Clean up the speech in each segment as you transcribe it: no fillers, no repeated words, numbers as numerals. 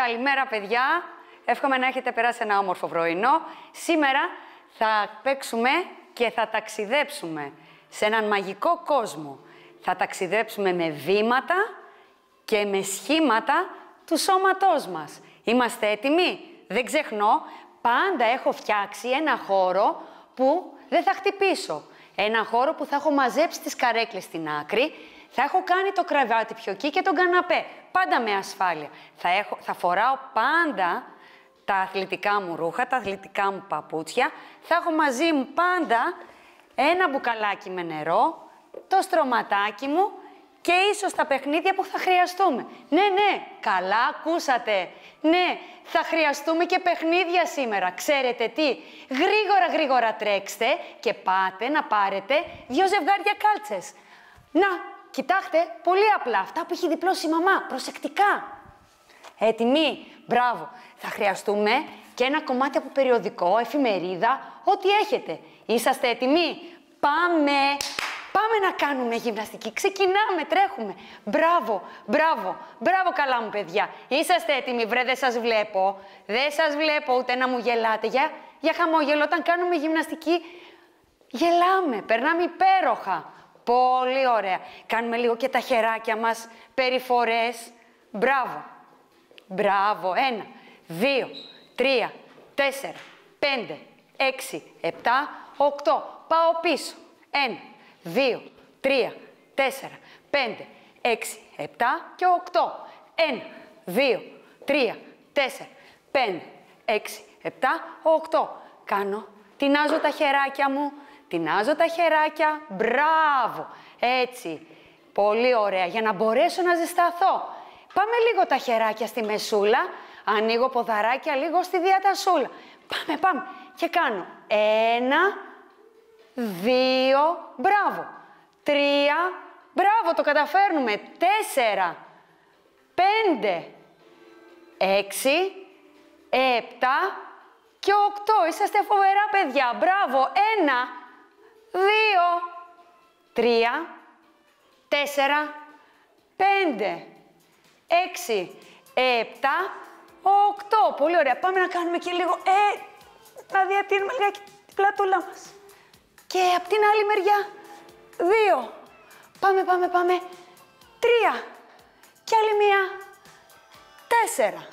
Καλημέρα, παιδιά. Εύχομαι να έχετε περάσει ένα όμορφο πρωινό. Σήμερα θα παίξουμε και θα ταξιδέψουμε σε έναν μαγικό κόσμο. Θα ταξιδέψουμε με βήματα και με σχήματα του σώματός μας. Είμαστε έτοιμοι? Δεν ξεχνώ, πάντα έχω φτιάξει ένα χώρο που δεν θα χτυπήσω. Ένα χώρο που θα έχω μαζέψει τις καρέκλες στην άκρη, θα έχω κάνει το κρεβάτι πιο εκεί και τον καναπέ. Πάντα με ασφάλεια. Θα φοράω πάντα τα αθλητικά μου ρούχα, τα αθλητικά μου παπούτσια. Θα έχω μαζί μου πάντα ένα μπουκαλάκι με νερό, το στρωματάκι μου και ίσως τα παιχνίδια που θα χρειαστούμε. Ναι, καλά ακούσατε. Ναι, θα χρειαστούμε και παιχνίδια σήμερα. Ξέρετε τι, γρήγορα τρέξτε και πάτε να πάρετε 2 ζευγάρια κάλτσες. Να, κοιτάξτε, πολύ απλά, αυτά που έχει διπλώσει η μαμά. Προσεκτικά. Έτοιμοι? Μπράβο. Θα χρειαστούμε και ένα κομμάτι από περιοδικό, εφημερίδα, ό,τι έχετε. Είσαστε έτοιμοι? Πάμε να κάνουμε γυμναστική. Ξεκινάμε, τρέχουμε. Μπράβο καλά μου παιδιά. Είσαστε έτοιμοι? Βρε, δεν σας βλέπω. Δεν σας βλέπω ούτε να μου γελάτε. Για χαμόγελο, όταν κάνουμε γυμναστική, γελάμε, περνάμε υπέροχα. Πολύ ωραία. Κάνουμε λίγο και τα χεράκια μας, περιφορές. Μπράβο. 1, 2, 3, 4, 5, 6, 7, 8. Πάω πίσω. 1, 2, 3, 4, 5, 6, 7 και 8. 1, 2, 3, 4, 5, 6, 7, 8. Τινάζω τα χεράκια μου. Μπράβο. Έτσι. Πολύ ωραία. Για να μπορέσω να ζεσταθώ. Πάμε λίγο τα χεράκια στη μεσούλα. Ανοίγω ποδαράκια λίγο στη διατασούλα. Πάμε. Και κάνω 1, 2, μπράβο. 3, μπράβο, το καταφέρνουμε. 4, 5, 6, 7 και 8. Είσαστε φοβερά, παιδιά. Μπράβο. 1, 2, 3, 4, 5, 6, 7, 8. Πολύ ωραία. Πάμε να κάνουμε και λίγο, να διατηρούμε λιγάκι την πλατούλα μας. Και από την άλλη μεριά, 2. Πάμε. 3. Και άλλη μία. 4.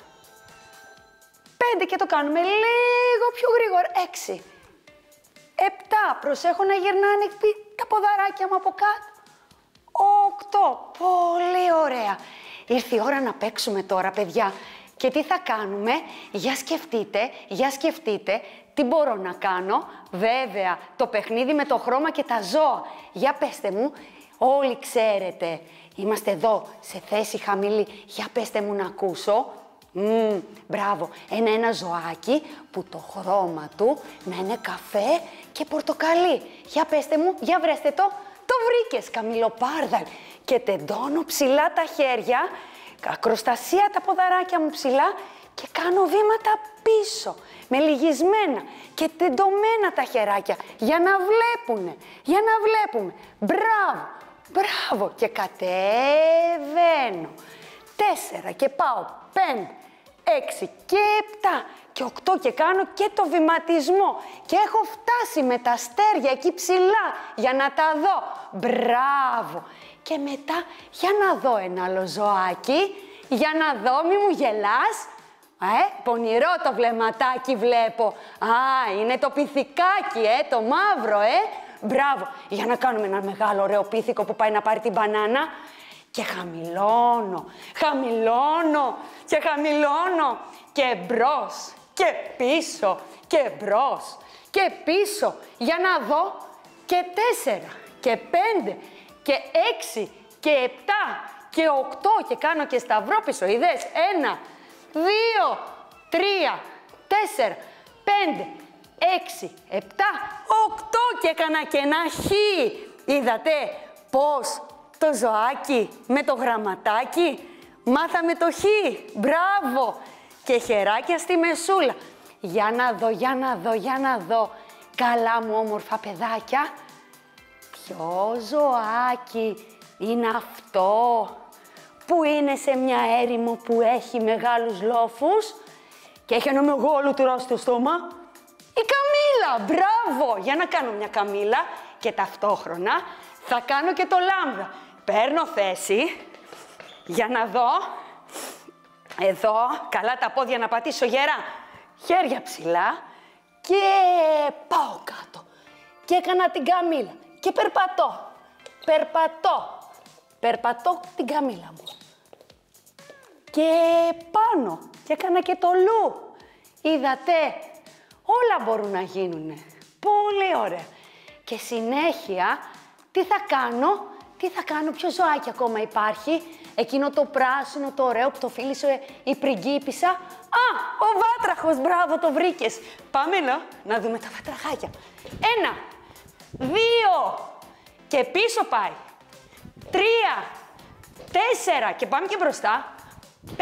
5 και το κάνουμε λίγο πιο γρήγορα. 6. 7. Προσέχω να γυρνάνε τα ποδαράκια μου από κάτω. 8. Πολύ ωραία. Ήρθε η ώρα να παίξουμε τώρα, παιδιά. Και τι θα κάνουμε? Για σκεφτείτε τι μπορώ να κάνω. Βέβαια, το παιχνίδι με το χρώμα και τα ζώα. Για πέστε μου, όλοι ξέρετε. Είμαστε εδώ, σε θέση χαμηλή. Για πέστε μου να ακούσω. Μπράβο. Ένα ζωάκι που το χρώμα του να είναι καφέ και πορτοκαλί. Για πέστε μου, για βρέστε το. Το βρήκες, καμιλοπάρδαλ. Και τεντώνω ψηλά τα χέρια, ακροστασία τα ποδαράκια μου ψηλά και κάνω βήματα πίσω, με λυγισμένα και τεντωμένα τα χεράκια, για να βλέπουμε. Μπράβο. Και κατεβαίνω. 4 και πάω. 5, 6 και 7 και 8 και κάνω και το βηματισμό. Και έχω φτάσει με τα αστέρια εκεί ψηλά για να τα δω. Μπράβο. Και μετά, για να δω ένα άλλο ζωάκι, για να δω, μη μου γελάς. Πονηρό το βλεμματάκι βλέπω. Είναι το πυθικάκι, το μαύρο, Μπράβο. Για να κάνουμε ένα μεγάλο ωραίο πύθικο που πάει να πάρει την μπανάνα. Και χαμηλώνω και μπρος και πίσω και μπρος και πίσω για να δω και 4 και 5 και 6 και 7 και 8 και κάνω και σταυρόπισο, είδες? 1, 2, 3, 4, 5, 6, 7, 8 και έκανα και ένα χ. Είδατε πώς το ζωάκι με το γραμματάκι μάθαμε το χ. Μπράβο. Και χεράκια στη μεσούλα. Για να δω. Καλά μου όμορφα παιδάκια. Ποιο ζωάκι είναι αυτό που είναι σε μια έρημο που έχει μεγάλους λόφους και έχει ένα μεγάλο τεράστιο στόμα. Η καμήλα, μπράβο! Για να κάνω μια καμήλα και ταυτόχρονα θα κάνω και το λάμδα. Παίρνω θέση για να δω. Εδώ, καλά τα πόδια να πατήσω γερά. Χέρια ψηλά και πάω κάτω. Και έκανα την καμήλα και περπατώ. Περπατώ την καμήλα μου. Και πάνω και έκανα και το λου. Είδατε, όλα μπορούν να γίνουνε. Πολύ ωραία. Και συνέχεια, τι θα κάνω, ποιο ζωάκι ακόμα υπάρχει. Εκείνο το πράσινο, το ωραίο που το φίλησε η πριγκίπισσα. Α, ο βάτραχος, μπράβο, το βρήκες. Πάμε να δούμε τα βατραχάκια. 1, 2 και πίσω πάει. 3, 4 και πάμε και μπροστά. 5,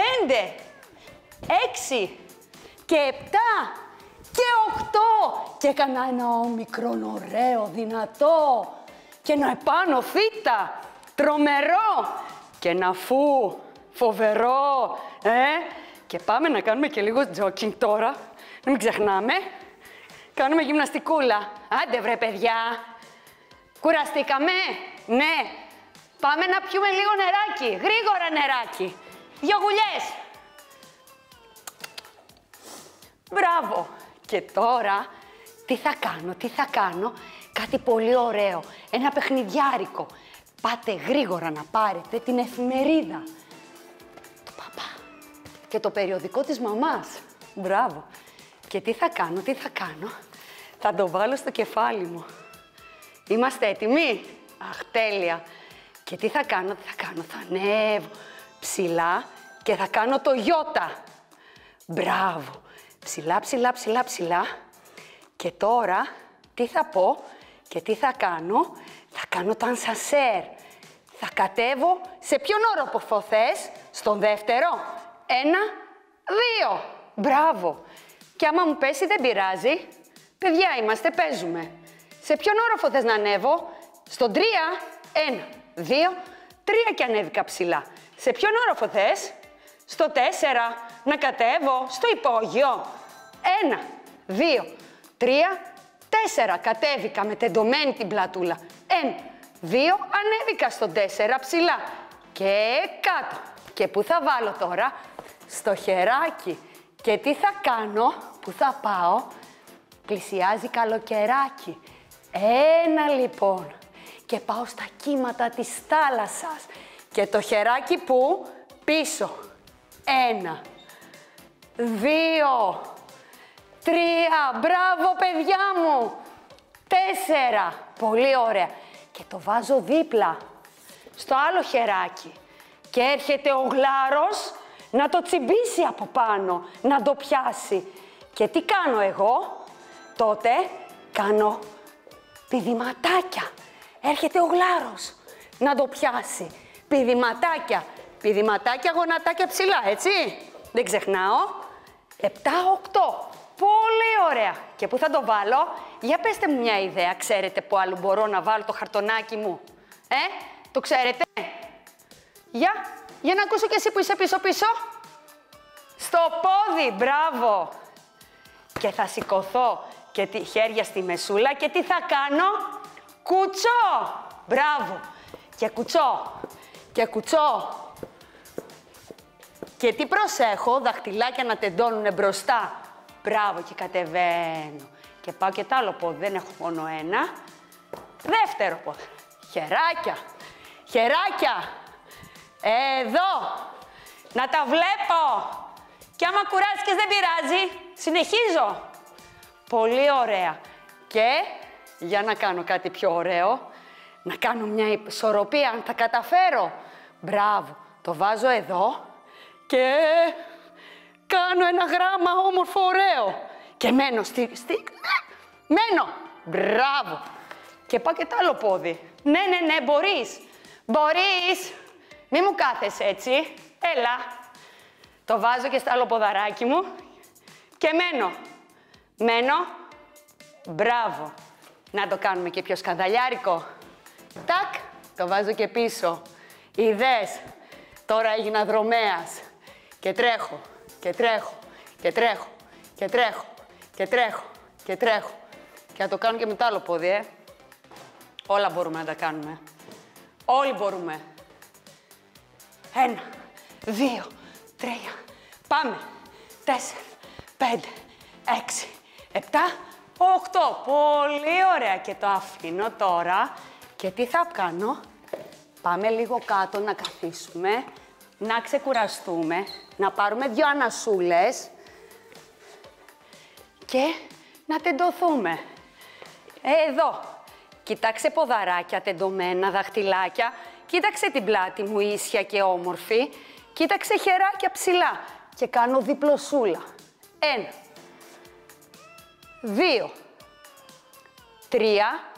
6 και 7 και 8. Και έκανα ένα όμικρον ωραίο, δυνατό. Και ένα επάνω θήτα, τρομερό. Και ένα φου, φοβερό, Και πάμε να κάνουμε και λίγο τζόκινγκ τώρα. Να μην ξεχνάμε. Κάνουμε γυμναστικούλα. Άντε βρε παιδιά. Κουραστήκαμε. Ναι. Πάμε να πιούμε λίγο νεράκι. Γρήγορα νεράκι. 2 γουλιές. Μπράβο. Και τώρα, τι θα κάνω. Κάτι πολύ ωραίο. Ένα παιχνιδιάρικο. Πάτε γρήγορα να πάρετε την εφημερίδα του παπά και το περιοδικό της μαμάς. Μπράβο. Και τι θα κάνω. Θα το βάλω στο κεφάλι μου. Είμαστε έτοιμοι. Αχ, τέλεια. Και τι θα κάνω. Θα ανέβω ψηλά και θα κάνω το γιώτα. Μπράβο. Ψηλά. Και τώρα, τι θα πω και τι θα κάνω. Θα κάνω το ανσασέρ. Θα κατέβω σε ποιον όροφο θες, στον δεύτερο. 1, 2. Μπράβο. Και άμα μου πέσει δεν πειράζει. Παιδιά είμαστε, παίζουμε. Σε ποιον όροφο θες να ανέβω, στον 3. 1, 2, 3 και ανέβηκα ψηλά. Σε ποιον όροφο θες, στο 4. Να κατέβω στο υπόγειο. 1, 2, 3, 4. Κατέβηκα με τεντωμένη την πλατούλα. 1, 2, ανέβηκα στο 4 ψηλά. Και κάτω. Και πού θα βάλω τώρα, στο χεράκι. Και τι θα κάνω, πού θα πάω, πλησιάζει καλοκαιράκι. 1 λοιπόν. Και πάω στα κύματα της θάλασσας. Και το χεράκι που, πίσω. 1, 2, 3, μπράβο παιδιά μου. 4, πολύ ωραία. Και το βάζω δίπλα, στο άλλο χεράκι. Και έρχεται ο γλάρος να το τσιμπήσει από πάνω, να το πιάσει. Και τι κάνω εγώ, τότε κάνω πηδηματάκια. Έρχεται ο γλάρος να το πιάσει. Πηδηματάκια, γονατάκια ψηλά, έτσι. Δεν ξεχνάω. 7, 8. Πολύ ωραία. Και πού θα το βάλω, για πέστε μου μια ιδέα. Ξέρετε που άλλο μπορώ να βάλω το χαρτονάκι μου. Το ξέρετε. Για να ακούσω κι εσύ που είσαι πίσω. Στο πόδι, μπράβο. Και θα σηκωθώ και τη χέρια στη μεσούλα και τι θα κάνω, κουτσό. Μπράβο. Και κουτσό. Και τι προσέχω, δαχτυλάκια να τεντώνουνε μπροστά. Μπράβο, και κατεβαίνω. Και πάω και το άλλο πόδι, δεν έχω μόνο ένα. Δεύτερο πόδι. Χεράκια. Εδώ. Να τα βλέπω. Και άμα κουράστηκες δεν πειράζει. Συνεχίζω. Πολύ ωραία. Και για να κάνω κάτι πιο ωραίο, να κάνω μια ισορροπία, αν τα καταφέρω. Μπράβο. Το βάζω εδώ και κάνω ένα γράμμα όμορφο, ωραίο. Και μένω μένω. Μπράβο. Και πάω και το άλλο πόδι. Ναι, μπορείς. Μη μου κάθεσαι έτσι. Έλα. Το βάζω και στο άλλο ποδαράκι μου. Και μένω. Μπράβο. Να το κάνουμε και πιο σκανδαλιάρικο. Τάκ. Το βάζω και πίσω. Είδες. τώρα έγινα δρομέας. Και τρέχω, και τρέχω, και τρέχω, και τρέχω, και τρέχω, και τρέχω. Και θα το κάνω και με το άλλο πόδι, Όλα μπορούμε να τα κάνουμε. Όλοι μπορούμε. 1, 2, 3, πάμε. 4, 5, 6, 7, 8. Πολύ ωραία. Και το αφήνω τώρα. Και τι θα κάνω? Πάμε λίγο κάτω να καθίσουμε, να ξεκουραστούμε, να πάρουμε 2 ανασούλες και να τεντωθούμε. Εδώ. Κοίταξε ποδαράκια τεντωμένα, δαχτυλάκια. Κοίταξε την πλάτη μου ίσια και όμορφη. Κοίταξε χεράκια ψηλά. Και κάνω διπλοσούλα. 1, 2, 3,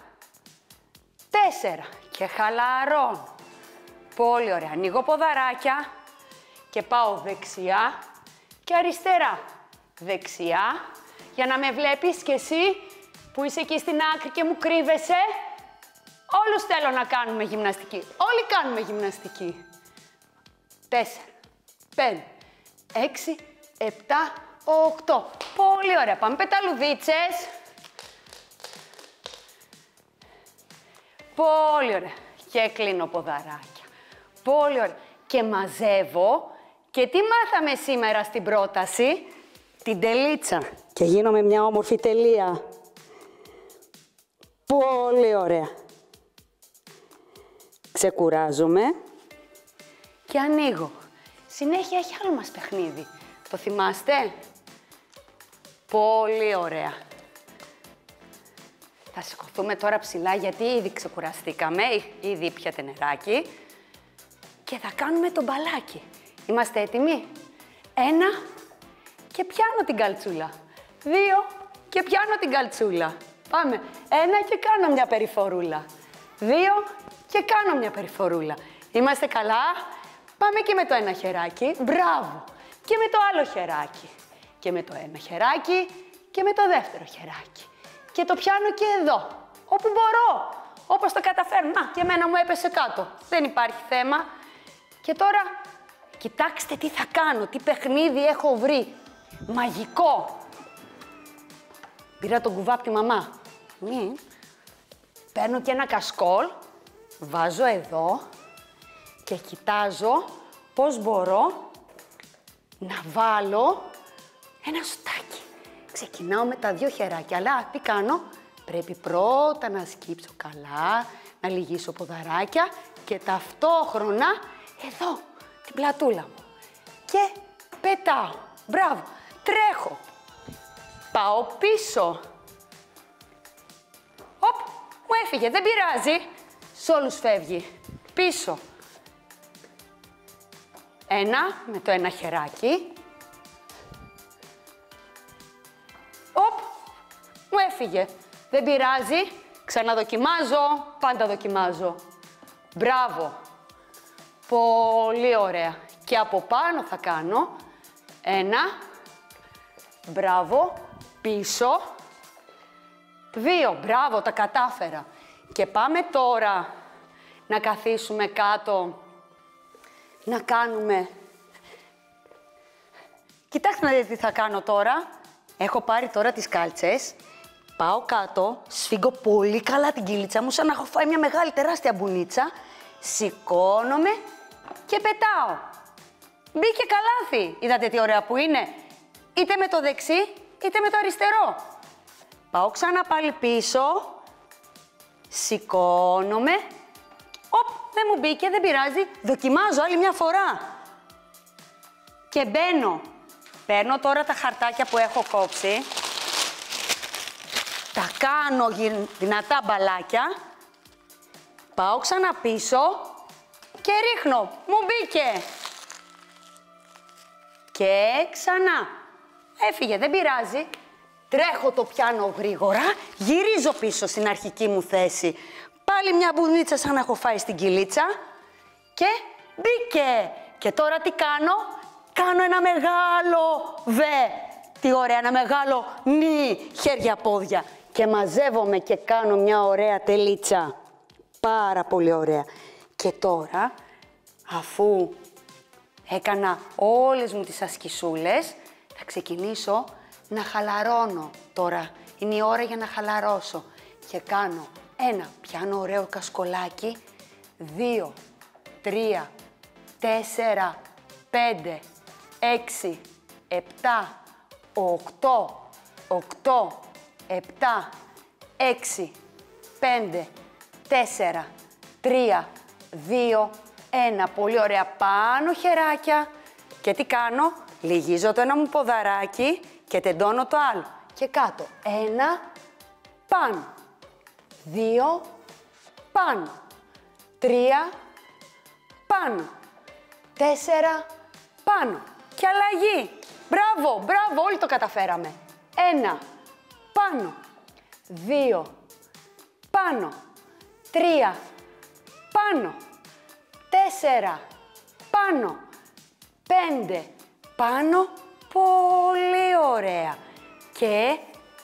4. Και χαλαρώνω. Πολύ ωραία. Ανοίγω ποδαράκια και πάω δεξιά και αριστερά. Δεξιά, για να με βλέπεις κι εσύ που είσαι εκεί στην άκρη και μου κρύβεσαι. Όλους θέλω να κάνουμε γυμναστική. Όλοι κάνουμε γυμναστική. 4, 5, 6, 7, 8. Πολύ ωραία. Πάμε πεταλουδίτσες. Πολύ ωραία. Και κλείνω ποδαράκια. Πολύ ωραία. Και μαζεύω. Και τι μάθαμε σήμερα στην πρόταση? Την τελίτσα. Και γίνομαι μια όμορφη τελεία. Πολύ ωραία. Ξεκουράζομαι. Και ανοίγω. Συνέχεια έχει άλλο μας παιχνίδι. Το θυμάστε? Πολύ ωραία. Θα σηκωθούμε τώρα ψηλά γιατί ήδη ξεκουραστήκαμε, ήδη πιάτε νεράκι. Και θα κάνουμε το μπαλάκι. Είμαστε έτοιμοι? 1 και πιάνω την καλτσούλα. 2 και πιάνω την καλτσούλα. Πάμε. 1 και κάνω μια περιφορούλα. 2 και κάνω μια περιφορούλα. Είμαστε καλά? Πάμε και με το ένα χεράκι. Μπράβο. Και με το άλλο χεράκι. Και με το ένα χεράκι και με το δεύτερο χεράκι. Και το πιάνω και εδώ, όπου μπορώ, όπως το καταφέρνω. Να, και εμένα μου έπεσε κάτω. Δεν υπάρχει θέμα. Και τώρα, κοιτάξτε τι θα κάνω, τι παιχνίδι έχω βρει. Μαγικό. Πήρα τον κουβά από τη μαμά. Παίρνω και ένα κασκόλ, βάζω εδώ και κοιτάζω πώς μπορώ να βάλω ένα σουτάκι. Ξεκινάω με τα 2 χεράκια, αλλά τι κάνω? Πρέπει πρώτα να σκύψω καλά, να λυγίσω ποδαράκια και ταυτόχρονα εδώ, την πλατούλα μου. Και πετάω. Μπράβο. Τρέχω. Πάω πίσω. Οπ, μου έφυγε. Δεν πειράζει. Σ' όλους φεύγει. Πίσω. 1 με το ένα χεράκι. Οπ, μου έφυγε. Δεν πειράζει. Ξαναδοκιμάζω. Πάντα δοκιμάζω. Μπράβο. Πολύ ωραία. Και από πάνω θα κάνω 1. Μπράβο. Πίσω. 2. Μπράβο, τα κατάφερα. Και πάμε τώρα να καθίσουμε κάτω. Να κάνουμε... Κοιτάξτε να δείτε τι θα κάνω τώρα. Έχω πάρει τώρα τις κάλτσες. Πάω κάτω, σφίγγω πολύ καλά την κυλίτσα μου, σαν να έχω φάει μια μεγάλη τεράστια μπουνίτσα. Σηκώνομαι και πετάω. Μπήκε καλάθι. Είδατε τι ωραία που είναι? Είτε με το δεξί, είτε με το αριστερό. Πάω ξανά πάλι πίσω. Σηκώνομαι. Οπ, δεν μου μπήκε, δεν πειράζει. Δοκιμάζω άλλη μια φορά. Και μπαίνω. Παίρνω τώρα τα χαρτάκια που έχω κόψει. Τα κάνω δυνατά μπαλάκια. Πάω ξανά πίσω και ρίχνω. Μου μπήκε. Και ξανά. Έφυγε, δεν πειράζει. Τρέχω, το πιάνω γρήγορα. Γυρίζω πίσω στην αρχική μου θέση. Πάλι μια μπουνίτσα σαν να έχω φάει στην κυλίτσα. Και μπήκε. Και τώρα τι κάνω? Κάνω ένα μεγάλο βε. Τι ωραία, ένα μεγάλο νι, χέρια, πόδια. Και μαζεύομαι και κάνω μια ωραία τελίτσα. Πάρα πολύ ωραία. Και τώρα, αφού Έκανα όλες μου τις ασκησούλες. Θα ξεκινήσω να χαλαρώνω τώρα. Είναι η ώρα για να χαλαρώσω. Και κάνω ένα, πιάνω ωραίο κασκολάκι, 2, 3, 4, 5, 6, 7, 8, 8, 7, 6, 5, 4, 3, 2, 1. Πολύ ωραία. Πάνω χεράκια. Και τι κάνω? Λυγίζω το ένα μου ποδαράκι και τεντώνω το άλλο. Και κάτω. 1, πάνω. 2, πάνω. 3, πάνω. 4, πάνω. Και αλλαγή. Μπράβο, μπράβο, όλοι το καταφέραμε. 1, πάνω. 2, πάνω. 3, πάνω. 4, πάνω. 5, πάνω. Πολύ ωραία. Και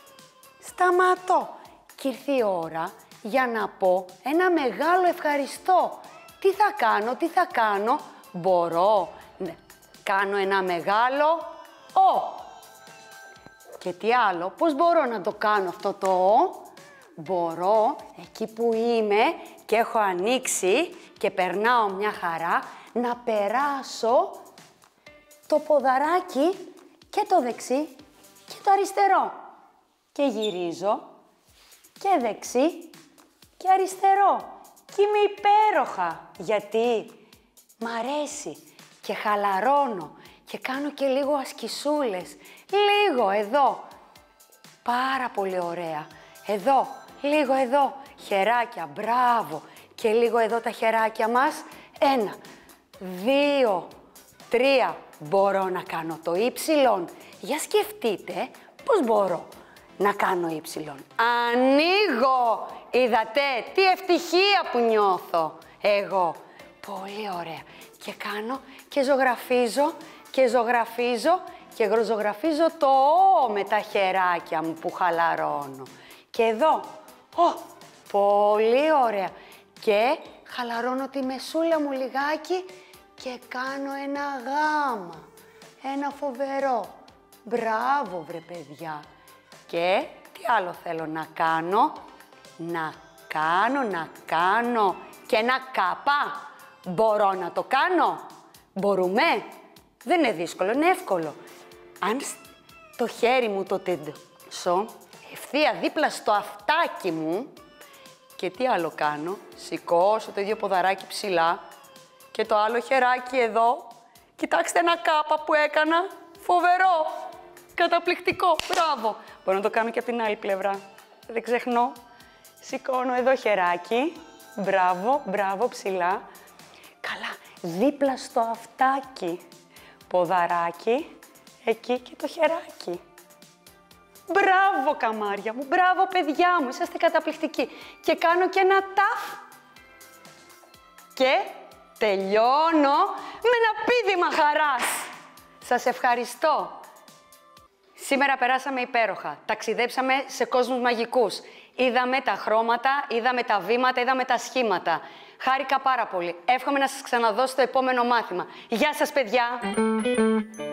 σταματώ. Και ήρθε η ώρα για να πω ένα μεγάλο ευχαριστώ. Τι θα κάνω, τι θα κάνω? Μπορώ να κάνω ένα μεγάλο «Ο». Και τι άλλο, πώς μπορώ να το κάνω αυτό το «Ο»? Μπορώ εκεί που είμαι και έχω ανοίξει και περνάω μια χαρά να περάσω το ποδαράκι και το δεξί και το αριστερό. Και γυρίζω και δεξί και αριστερό. Και είμαι υπέροχα, γιατί μ' αρέσει και χαλαρώνω και κάνω και λίγο ασκησούλες. Λίγο εδώ. Πάρα πολύ ωραία. Εδώ, λίγο εδώ. Χεράκια, μπράβο. Και λίγο εδώ τα χεράκια μας. 1, 2, 3. Μπορώ να κάνω το ύψιλον. Για σκεφτείτε πώς μπορώ να κάνω ύψιλον. Ανοίγω. Είδατε τι ευτυχία που νιώθω εγώ. Πολύ ωραία. Και κάνω και ζωγραφίζω και ζωγραφίζω και ζωγραφίζω το «Ο» με τα χεράκια μου που χαλαρώνω. Και εδώ. Πολύ ωραία. Και χαλαρώνω τη μεσούλα μου λιγάκι και κάνω ένα γάμα. Ένα φοβερό. Μπράβο βρε παιδιά. Και τι άλλο θέλω να κάνω? Να κάνω και ένα κάπα. Μπορώ να το κάνω? Μπορούμε? Δεν είναι δύσκολο, είναι εύκολο. Αν το χέρι μου το τεντώσω ευθεία δίπλα στο αυτάκι μου και τι άλλο κάνω? Σηκώσω το ίδιο ποδαράκι ψηλά και το άλλο χεράκι εδώ. Κοιτάξτε ένα κάπα που έκανα. Φοβερό. Καταπληκτικό. Μπράβο. Μπορώ να το κάνω και από την άλλη πλευρά. Δεν ξεχνώ. Σηκώνω εδώ χεράκι. Μπράβο, μπράβο, ψηλά. Καλά, δίπλα στο αυτάκι. Ποδαράκι, εκεί και το χεράκι. Μπράβο, καμάρια μου, μπράβο, παιδιά μου, είσαστε καταπληκτικοί. Και κάνω και ένα ταφ. Και τελειώνω με ένα πήδημα χαράς. Σας ευχαριστώ. Σήμερα περάσαμε υπέροχα. Ταξιδέψαμε σε κόσμους μαγικούς. Είδαμε τα χρώματα, είδαμε τα βήματα, είδαμε τα σχήματα. Χάρηκα πάρα πολύ. Εύχομαι να σας ξαναδώ στο επόμενο μάθημα. Γεια σας, παιδιά!